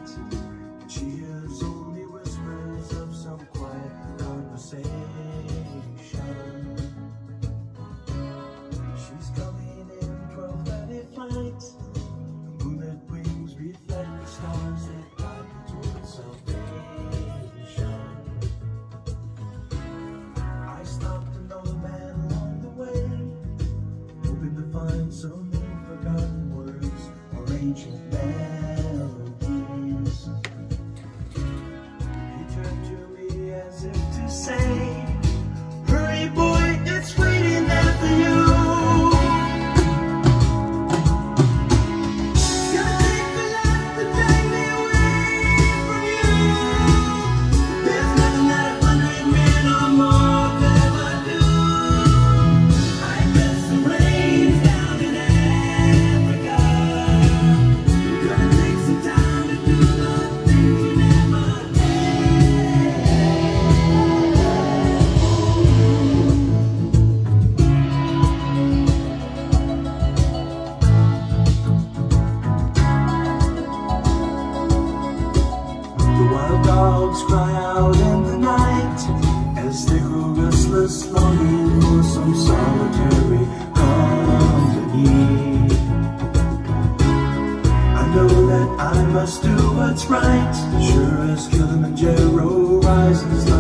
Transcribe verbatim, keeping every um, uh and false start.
night. She hears only whispers of some quiet conversation. She's coming in twelve thirty flight. Moonlit wings reflect the stars that guide her toward salvation. I stopped an old man along the way, hoping to find some forgotten words or ancient melodies. He turned to me as if to say, "Hurry boy, it's waiting there for you." Dogs cry out in the night as they grow restless, longing for some solitary company. I know that I must do what's right, sure as Kilimanjaro rises